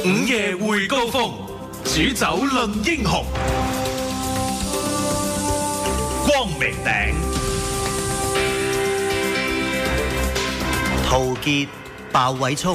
午夜會高峰，煮酒論英雄。光明頂， 陶傑、鮑偉聰。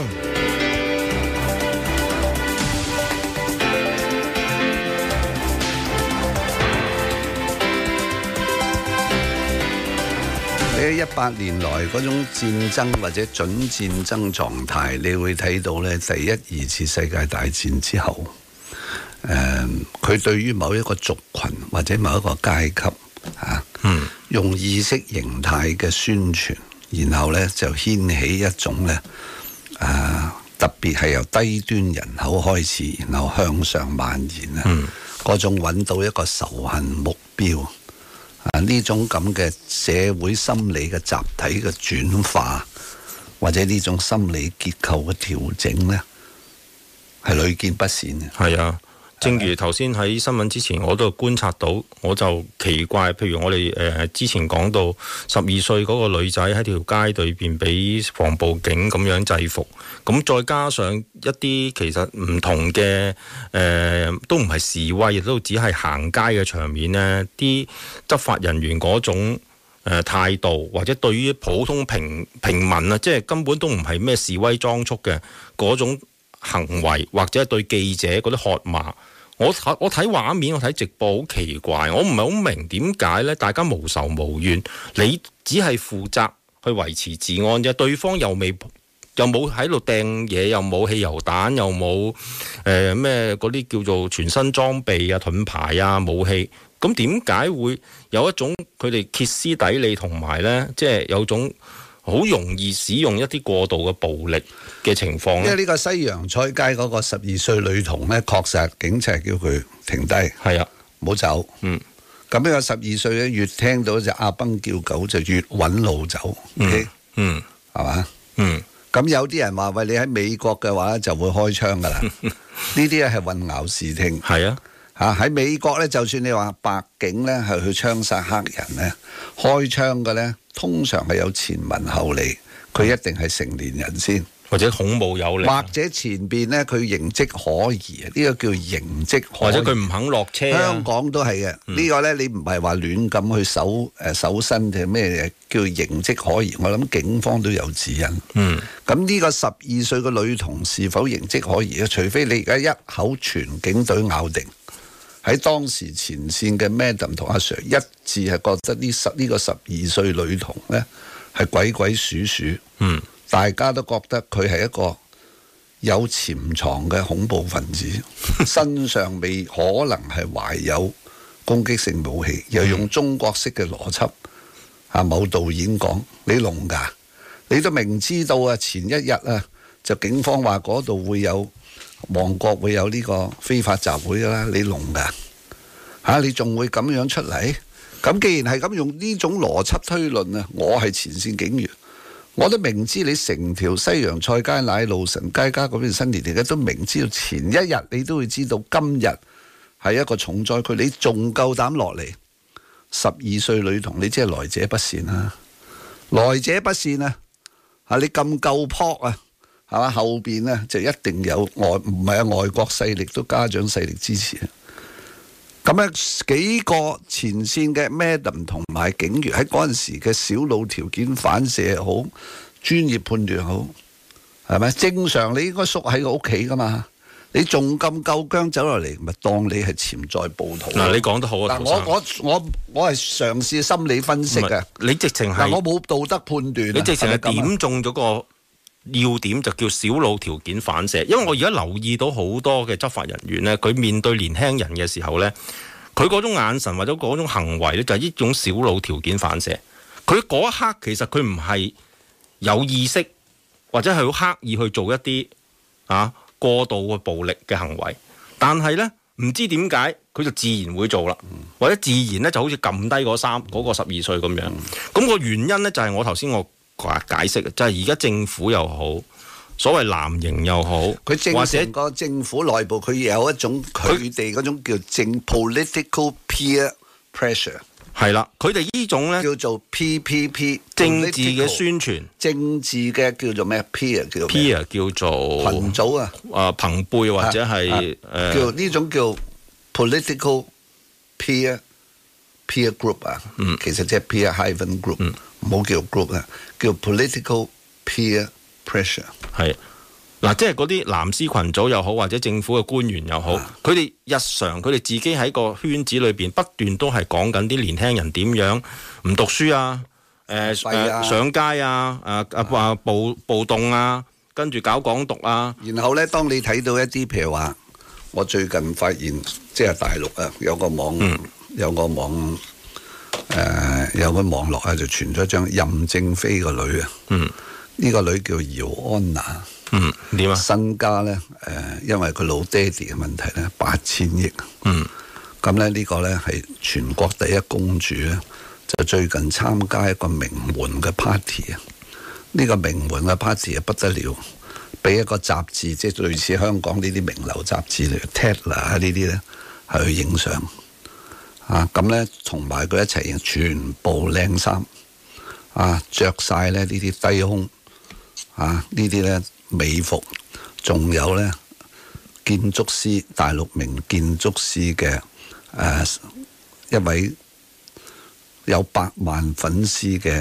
喺100年來嗰種戰爭或者準戰爭狀態，你會睇到咧，第一、二次世界大戰之後，佢對於某一個族群或者某一個階級用意識形態嘅宣傳，然後咧就掀起一種咧特別係由低端人口開始，然後向上蔓延啊，嗰種揾到一個仇恨目標。呢種咁嘅社會心理嘅集體嘅轉化，或者呢種心理結構嘅調整呢，係屢見不鮮嘅。 係啊，正如頭先喺新聞之前我都觀察到，我就奇怪，譬如我哋之前講到12歲嗰個女仔喺條街裏邊俾防暴警咁樣制服，咁再加上一啲其實唔同嘅都唔係示威，亦都只係行街嘅場面呢，啲執法人員嗰種態度，或者對於普通平民啊，即係根本都唔係咩示威裝束嘅嗰種行為，或者對記者嗰啲喝罵，我睇畫面，我睇直播好奇怪，我唔係好明點解呢？大家無仇無怨，你只係負責去維持治安啫，對方又冇喺度掟嘢，又冇汽油彈，又冇咩嗰啲叫做全身裝備啊、盾牌啊、武器，咁點解會有一種佢哋歇斯底里同埋呢，即係有種好容易使用一啲過度嘅暴力嘅情況？ 因為呢個西洋菜街嗰個12歲女童呢，確實警察叫佢停低， 係啊， 唔好走。咁呢個12歲咧，越聽到隻阿崩叫狗就越揾路走。係嘛？咁有啲人話喂，你喺美國嘅話就會開槍噶啦，呢啲係混淆視聽。 係啊， 喺美國咧，就算你話白警咧係去槍殺黑人咧，開槍嘅咧通常係有前文後理，佢一定係成年人先， 或者恐怖有力， 或者前邊咧佢形跡可疑，呢個叫形跡可疑， 或者佢唔肯落車。 香港都係嘅，呢個咧你唔係話亂咁去搜身定咩叫形跡可疑？我諗警方都有指引。咁呢個12歲嘅女童是否形跡可疑？除非你而家一口全警隊咬定。喺當時前線嘅 Madam 同阿 Sir 一致係覺得呢個12歲女童呢係鬼鬼祟祟，大家都覺得佢係一個有潛藏嘅恐怖分子，身上未可能係懷有攻擊性武器，又用中國式嘅邏輯。某導演講：你聾㗎，你都明知道啊，前一日啊，就警方話嗰度會有。旺角會有呢個非法集會㗎啦，你聾㗎你仲會咁樣出嚟？咁既然係咁用呢種邏輯推論啊，我係前線警員，我都明知你成條西洋菜街、奶路臣街加嗰邊新年嚟嘅，都明知道前一日你都會知道今日係一個重災區，你仲夠膽落嚟？12歲女童，你真係來者不善啊！來者不善啊！你咁夠撲啊！係嘛？後邊呢就一定有唔係外國勢力都家長勢力支持。咁咧幾個前線嘅 Madam 同埋警員喺嗰陣時嘅小腦條件反射好，專業判斷好，係咪？正常你應該縮喺個屋企噶嘛，你仲咁夠薑走落嚟，咪當你係潛在暴徒。 嗱，你講得好啊！ 我係嘗試心理分析嘅， 你直情係我冇道德判斷， 你直情係點中咗個要點，就叫小腦條件反射。因為我而家留意到好多嘅執法人員呢，佢面對年輕人嘅時候呢，佢嗰種眼神或者嗰種行為呢，就係一種小腦條件反射。佢嗰一刻其實佢唔係有意識，或者係好刻意去做一啲過度嘅暴力嘅行為，但係呢，唔知點解佢就自然會做啦，或者自然呢就好似撳低嗰個12歲咁樣。咁個原因呢，就係我頭先解釋就係而家政府又好，所謂藍營又好， 或者個政府內部佢有一種佢哋嗰種叫political peer pressure。 係啦，佢哋呢種咧叫做 PPP 政治嘅宣傳， 政治嘅叫做咩 peer 叫做咩 peer 叫做群組啊， 朋輩或者係叫呢種叫 political peer group 啊，其實即係 peer hyphen group，唔好叫 group 啊，叫 political peer pressure。 係嗱，即係嗰啲藍絲群組又好，或者政府嘅官員又好，佢哋日常佢哋自己喺個圈子裏邊不斷都係講緊啲年輕人點樣唔讀書啊，上街啊，暴動啊，跟住搞港獨啊。 然後咧，當你睇到一啲譬如話，我最近發現即係大陸啊，有個網絡啊，就傳咗張任正非個女啊。呢個女叫姚安娜。 點啊？ 身家咧因為佢老爹哋嘅問題咧，8000億。咁咧呢個咧係全國第一公主咧，就最近參加一個名媛嘅 party 啊！呢個名媛嘅 party 啊不得了，俾一個雜誌，即係類似香港呢啲名流雜誌嚟 Tatler 呢啲咧，係去影相啊！咁咧同埋佢一齊全部靚衫啊，着晒咧呢啲低胸啊，呢啲咧美服，仲有咧建築師，大陸名建築師嘅一位有100萬粉絲嘅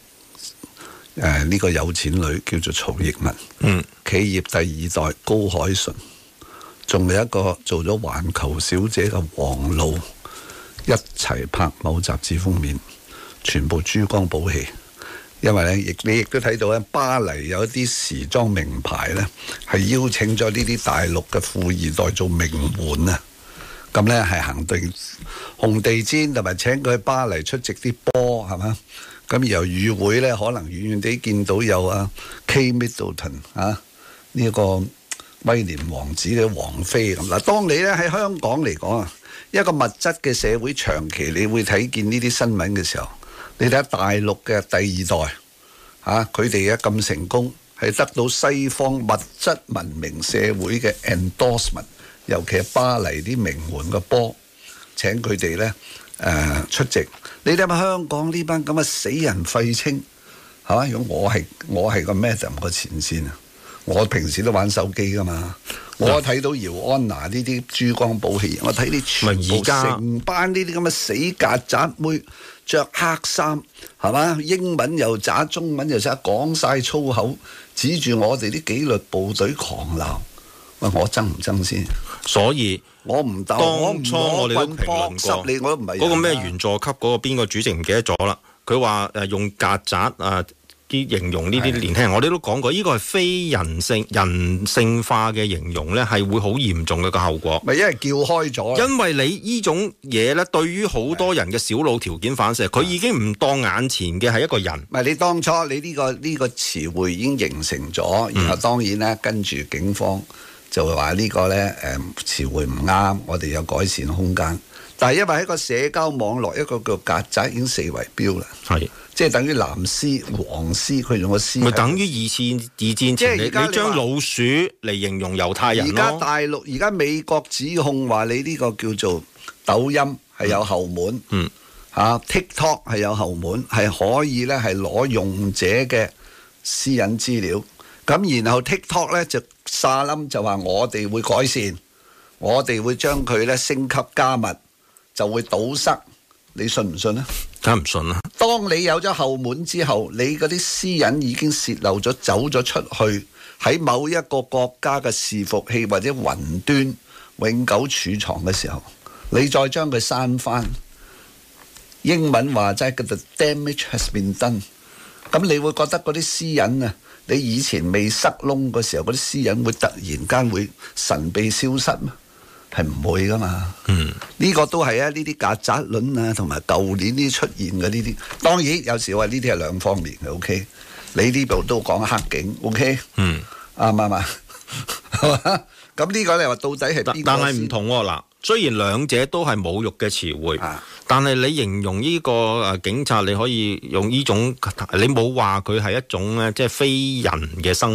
呢個有錢女叫做曹奕文，企業第2代高海純，仲有一個做咗環球小姐嘅黃露，一齊拍某雜誌封面，全部珠光寶氣。因為咧，你亦都睇到咧，巴黎有一啲時裝名牌咧，係邀請咗呢啲大陸嘅富二代做名媛啊。咁咧係行對紅地氈，同埋請佢去巴黎出席啲波，係嘛？咁然後與會咧，可能遠遠地見到有啊 Kate Middleton 啊，呢個威廉王子嘅王妃咁。嗱，當你咧喺香港嚟講啊，一個物質嘅社會，長期你會睇見呢啲新聞嘅時候。你睇下大陸嘅第2代佢哋嘅咁成功，係得到西方物質文明社會嘅 endorsement， 尤其係巴黎啲名媛嘅波請佢哋咧出席。你睇下香港呢班咁嘅死人廢青係嘛？如果我係個 Madam 個前線啊，我平時都玩手機噶嘛，我睇到姚安娜呢啲珠光寶氣，我睇啲全部成班呢啲咁嘅死曱甴妹。着黑衫係嘛？英文又渣，中文又渣，講晒粗口，指住我哋啲紀律部隊狂鬧。喂，我憎唔憎先？ 所以我唔鬥， 當初我哋都評論過你我都唔係嗰個咩員佐級嗰個邊個主席唔記得咗啦。佢話用曱甴啲形容呢啲年輕人，我哋都講過，呢個係非人性化嘅形容咧，係會好嚴重嘅個後果。 咪因為叫開咗， 因為你呢種嘢咧，對於好多人嘅小腦條件反射，佢已經唔當眼前嘅係一個人。 咪你當初你呢個詞彙已經形成咗，然後當然咧跟住警方就會話呢個咧詞彙唔啱，我哋有改善空間。但係因為喺個社交網絡，一個叫曱甴已經四圍標啦，係即係等於藍絲、黃絲，佢用個絲，咪等於二戰前你將老鼠嚟形容猶太人咯。而家大陸、而家美國指控話你呢個叫做抖音係有後門，TikTok 係有後門，係可以咧係攞用者嘅私隱資料。咁然後 TikTok 咧就沙冧就話我哋會改善，我哋會將佢咧升級加密。就會堵塞，你信唔信啊？梗係唔信啦！當你有咗後門之後，你嗰啲私隱已經泄漏咗，走咗出去，喺某一個國家嘅伺服器或者雲端永久儲藏嘅時候，你再將佢刪翻，英文話齋叫做 damage has been done。咁你會覺得嗰啲私隱啊，你以前未塞窿嘅時候，嗰啲私隱會突然間會神秘消失咩？係唔會噶嘛？呢個都係啊！呢啲曱甴卵啊，同埋舊年呢出現嘅呢啲，當然有時話呢啲係兩方面嘅。OK，你呢度都講黑警。OK，啱唔啱啊？係嘛？咁呢個你話到底係邊個？但係唔同喎嗱。雖然兩者都係侮辱嘅詞彙，但係你形容呢個警察，你可以用呢種，你冇話佢係一種咧，即係非人嘅生物。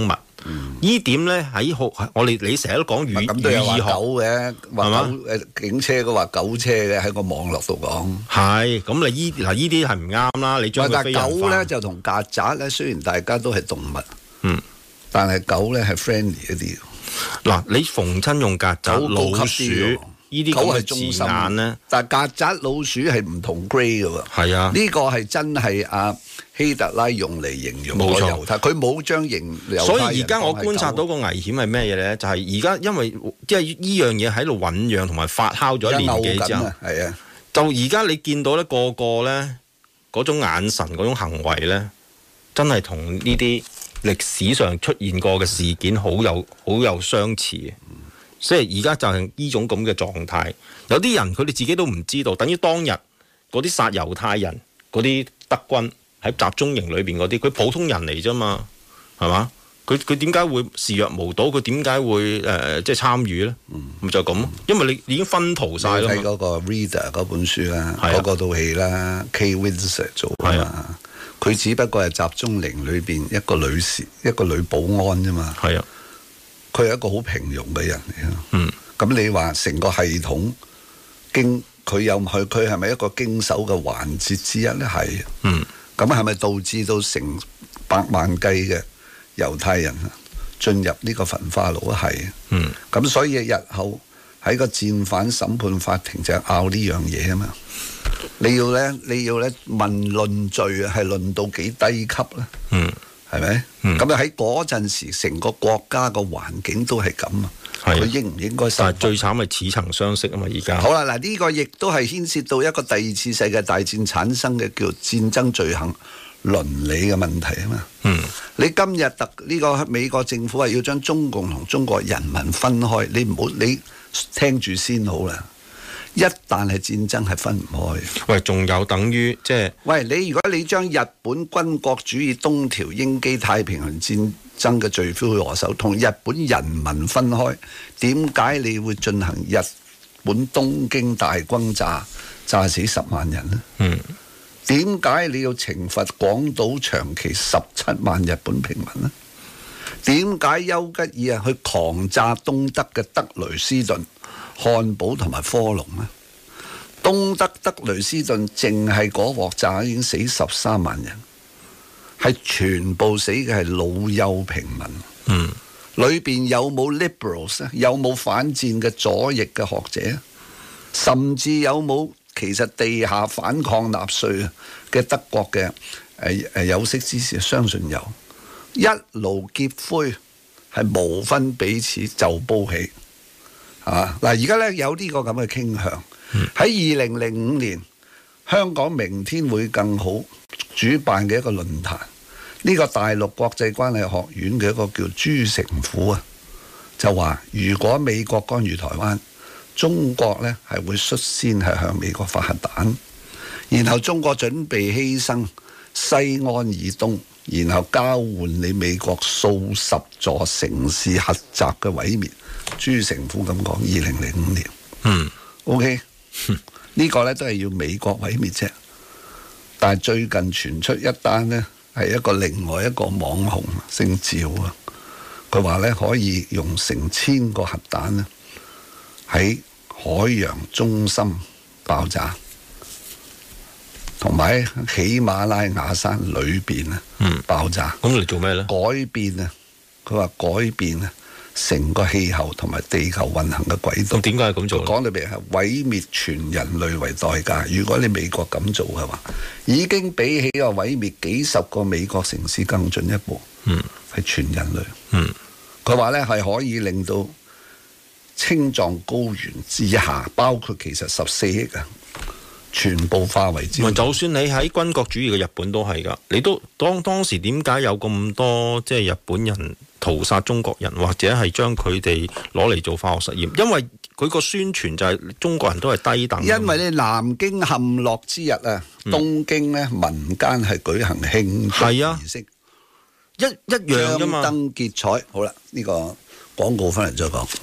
依點咧喺你成日都講語咁都有話語義學狗嘅，話係嘛狗警車嘅話狗車嘅喺個網絡度講。 係咁你依啲係唔啱啦，你將佢但非人化狗咧就同曱甴咧，雖然大家都係動物， 嗯， 但係狗咧係 friendly 一啲。 嗱，你逢親用曱甴、 狗老高級啲喎鼠呢啲狗咁嘅字係中心眼咧， 但係曱甴老鼠係唔同 grade 嘅喎。 係啊， 呢個係真係阿希特拉用嚟形容個冇錯猶太，佢冇將猶太人所以而家我觀察到當係狗個危險係咩嘢咧？就係而家因為即係依樣嘢喺度醖釀同埋發酵咗一年幾之後， 係啊， 就而家你見到咧個個咧嗰種眼神嗰種行為咧，真係同呢啲歷史上出現過嘅事件好有相似嘅。即係而家就係呢種咁嘅狀態，有啲人佢哋自己都唔知道，等於當日嗰啲殺猶太人嗰啲德軍喺集中營裏邊嗰啲，佢普通人嚟啫嘛，係嘛？佢點解會視若無睹？佢點解會即係參與咧？咪就咁咯，因為你已經分圖晒啦嘛。 睇嗰個 Reader 嗰本書啦， 係啊嗰套戲啦，Kate Winslet 做啊嘛係啊， 佢只不過係集中營裏邊一個女士，一個女保安啫嘛。 係啊， 佢係一個好平庸嘅人嚟咯。 嗯， 咁你話成個系統佢係咪一個經手嘅環節之一咧？係。 嗯， 咁係咪導致到成百萬計嘅猶太人進入呢個焚化爐啊？係。 嗯， 咁所以日後喺個戰犯審判法庭就係拗呢樣嘢啊嘛。你要咧問論罪係論到幾低級咧？ 嗯， 係咪？ 嗯咁喺嗰陣時，成個國家個環境都係咁啊。 係佢應唔應該受罰？ 但係最慘係似曾相識啊嘛！而家好啦，嗱呢個亦都係牽涉到一個第二次世界大戰產生嘅叫戰爭罪行倫理嘅問題啊嘛。 嗯， 你今日呢個美國政府係要將中共同中國人民分開，你聽住先好啦。一旦係戰爭係分唔開。 喂，仲有等於即係喂，如果你將日本軍國主義東條英機太平洋戰爭嘅罪魁禍首同日本人民分開，點解你會進行日本東京大轟炸，炸死10萬人呢？ 嗯， 點解你要懲罰廣島長期17萬日本平民呢？點解丘吉爾去狂炸東德嘅德累斯頓、漢堡同埋科隆呢？東德德累斯頓淨係嗰鑊炸已經死13萬人，係全部死嘅係老幼平民。 嗯， 裏邊有冇 liberals 咧？有冇反戰嘅左翼嘅學者？甚至有冇其實地下反抗納粹嘅德國嘅有識之士？相信有。一爐劫灰係無分彼此就煲起。嗱，而家咧有呢個咁嘅傾向。喺2005年，香港明天會更好主辦嘅一個論壇，呢個大陸國際關係學院嘅一個叫朱成虎啊，就話如果美國干預台灣，中國呢係會率先係向美國發核彈，然後中國準備犧牲西安以東，然後交換你美國數十座城市核襲嘅毀滅。朱成虎咁講，2005年。 嗯 ，OK。呢個呢都係要美國毀滅啫，但係最近傳出一單呢，係另外一個網紅姓趙啊，佢話呢可以用成1000個核彈呢喺海洋中心爆炸，同埋喺喜馬拉雅山裏邊呢爆炸。 咁嚟做咩呢？ 改變啊！佢話改變啊！成個氣候同埋地球運行嘅軌道， 咁點解係咁做？ 講到明係毀滅全人類為代價。如果你美國咁做嘅話，已經比起個毀滅幾十個美國城市更進一步。係全人類。佢話呢係可以令到青藏高原之下，包括其實14億啊，全部化為焦土。 就算你喺軍國主義嘅日本都係㗎，你都當時點解有咁多即係日本人屠殺中國人，或者係將佢哋攞嚟做化學實驗？因為佢個宣傳就係中國人都係低等。 因為咧南京陷落之日啊，東京咧民間係舉行慶祝儀式， 一樣㗎嘛。 張燈結彩。好啦，呢個廣告翻嚟再講。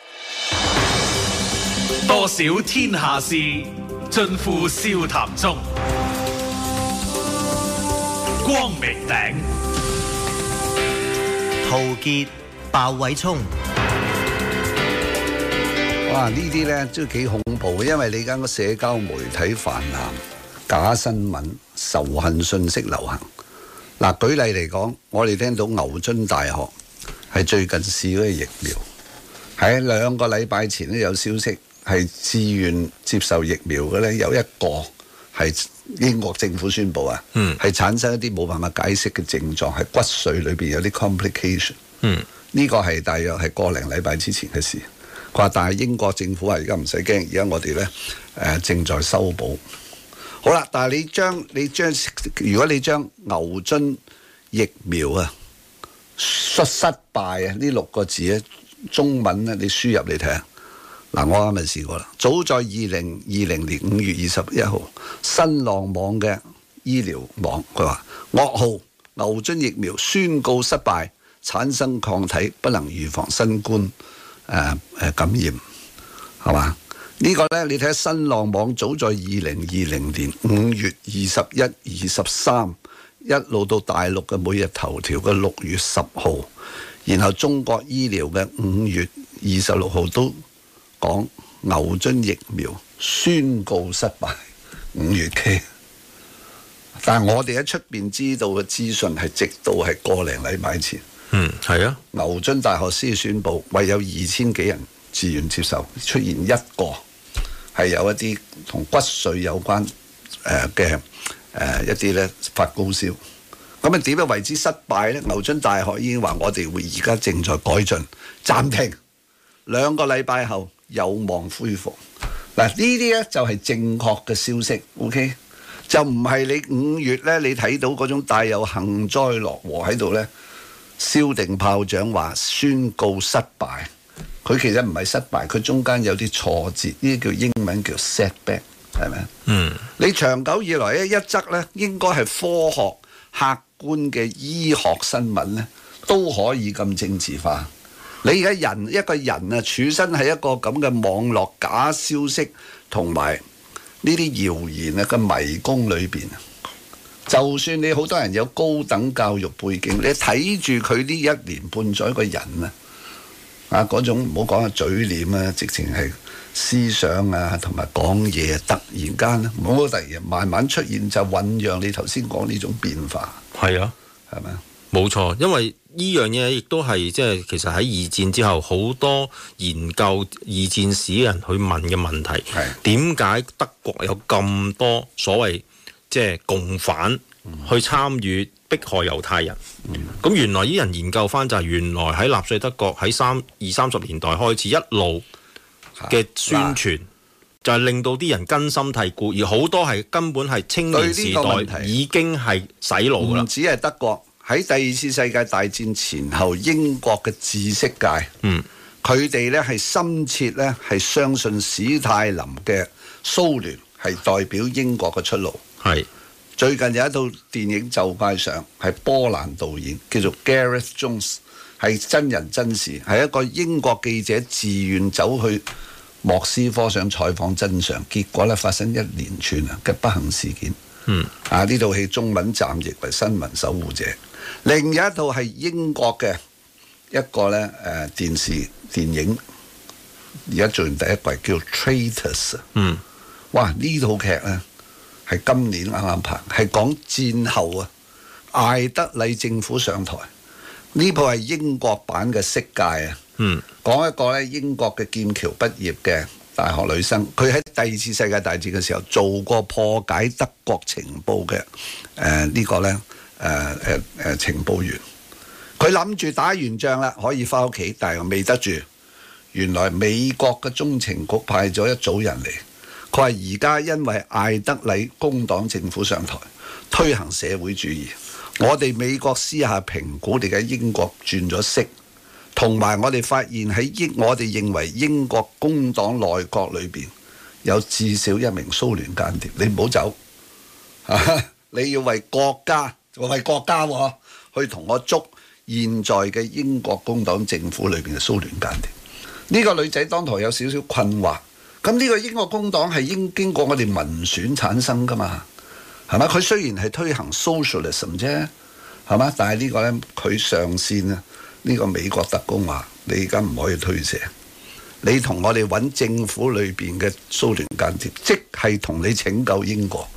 多少天下事，盡付笑談中。光明頂。 陶傑、鮑偉聰。 哇！呢啲呢都幾恐怖，因為你而家個社交媒體泛濫，假新聞、仇恨信息流行。嗱，舉例嚟講，我哋聽到牛津大學係最近試嗰個疫苗，喺2個禮拜前咧有消息係自願接受疫苗嘅呢，有一個係英國政府宣布啊，係產生一啲冇辦法解釋嘅症狀，係骨髓裏邊有啲 complication。呢個係大約係個零禮拜之前嘅事。佢話，但係英國政府話而家唔使驚，而家我哋呢正在修補。好啦，但係如果你將牛津疫苗啊失敗啊呢6個字咧中文咧你輸入嚟睇下。嗱，我啱咪試過啦。早在2020年5月21號，新浪網嘅醫療網佢話噩耗，牛津疫苗宣告失敗，產生抗體不能預防新冠感染，係嘛？呢個呢，你睇下新浪網早在2020年5月21、23，一路到大陸嘅每日頭條嘅6月10號，然後中國醫療嘅5月26號都講牛津疫苗宣告失敗，5月期。但係我哋喺出邊知道嘅資訊係直到係個零禮拜前。 係啊， 牛津大學先宣布，唯有2000幾人自願接受，出現一個係有一啲同骨髓有關嘅一啲咧發高燒。咁啊點樣為之失敗呢？牛津大學已經話我哋會而家正在改進，暫停2個禮拜後有望恢復。嗱，呢啲呢就係正確嘅消息 ，OK？ 就唔係你5月呢，你睇到嗰種帶有幸災樂禍喺度呢。燒定炮仗話宣告失敗，佢其實唔係失敗，佢中間有啲挫折，呢啲叫英文叫 setback， 係咪？你長久以來一則呢應該係科學客觀嘅醫學新聞呢都可以咁政治化。你而家一個人啊，處身喺一個咁嘅網絡假消息同埋呢啲謠言啊嘅迷宮裏邊。就算你好多人有高等教育背景，你睇住佢呢1年半載個人啊嗰種唔好講係嘴臉啊，直情係思想啊同埋講嘢突然間唔好突然慢慢出現，就醖釀你頭先講呢種變化。係啊，係咪？ 冇錯，因為呢樣嘢亦都係即係其實喺二戰之後好多研究二戰史嘅人去問嘅問題，點解德國有咁多所謂即係共犯去參與迫害猶太人？咁原來啲人研究翻就係原來喺納粹德國喺20-30年代開始一路嘅宣傳，就係令到啲人根深蒂固，而好多係根本係青年時代已經係洗腦㗎啦。唔止係德國，喺第2次世界大戰前後，英國嘅知識界，佢哋呢係深切呢係相信史太林嘅蘇聯係代表英國嘅出路。係最近有一套電影就快上，係波蘭導演叫做 Gareth Jones， 係真人真事，係一個英國記者自願走去莫斯科想採訪真相，結果咧發生一連串嘅不幸事件。呢套戲中文暫譯為《新聞守護者》。另有一套係英國嘅一個咧電影，而家做完第一季叫 Traitors。哇！呢套劇咧係今年啱啱拍，係講戰後啊艾德禮政府上台。呢部係英國版嘅色戒啊。講一個咧英國嘅劍橋畢業嘅大學女生，佢喺第2次世界大戰嘅時候做過破解德國情報嘅呢個咧情報員。佢諗住打完仗啦可以翻屋企，但係未得住。原來美國嘅中情局派咗一組人嚟，佢話而家因為艾德禮工黨政府上台推行社會主義，我哋美國私下評估你嘅英國轉咗色，同埋我哋發現喺我哋認為英國工黨內閣裏邊有至少1名蘇聯間諜，你唔好走你要為國家去同我捉現在嘅英國工黨政府裏邊嘅蘇聯間諜。呢個女仔當堂有少少困惑，咁呢個英國工黨係經過我哋民選產生噶嘛，係咪？佢雖然係推行 socialism 啫，係嘛？但係呢個呢，佢上線啊呢個美國特工話：你而家唔可以推卸，你同我哋揾政府裏邊嘅蘇聯間諜，即係同你拯救英國。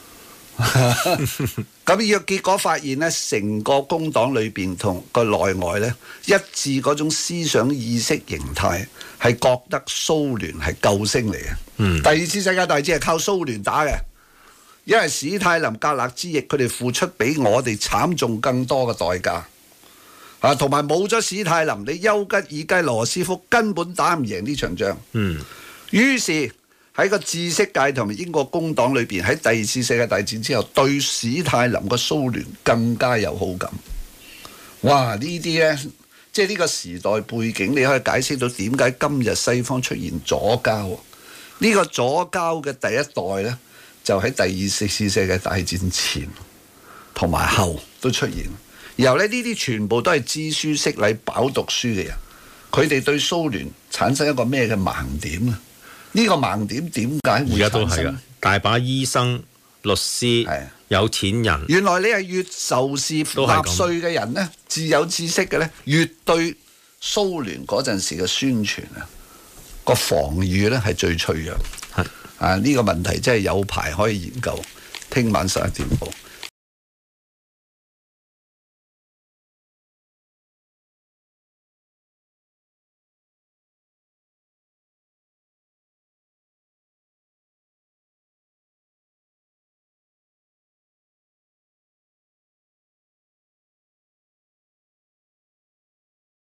咁呢個結果發現呢，成個工黨裏邊同個內外呢，一致嗰種思想意識形態係覺得蘇聯係救星嚟嘅。第二次世界大戰係靠蘇聯打嘅，因為史太林格勒之役，佢哋付出比我哋慘重更多嘅代價。同埋冇咗史太林，你丘吉爾雞羅斯福根本打唔贏呢場仗。於是喺個知識界同埋英國工黨裏邊，喺第二次世界大戰之後，對史太林個蘇聯更加有好感。哇！呢啲呢，即係呢個時代背景，你可以解釋到點解今日西方出現左膠。呢個左膠嘅第一代呢，就喺第二次世界大戰前同埋後都出現。然後呢啲全部都係知書識禮飽讀書嘅人，佢哋對蘇聯產生一個咩嘅盲點呢？呢個盲點點解會產生？ 而家都係噶，大把醫生、律師、有錢人。 原來你係越仇視納粹嘅人呢，自有知識嘅呢，越對蘇聯嗰陣時嘅宣傳個防禦呢係最脆弱。呢個問題真係有排可以研究。聽晚11點半。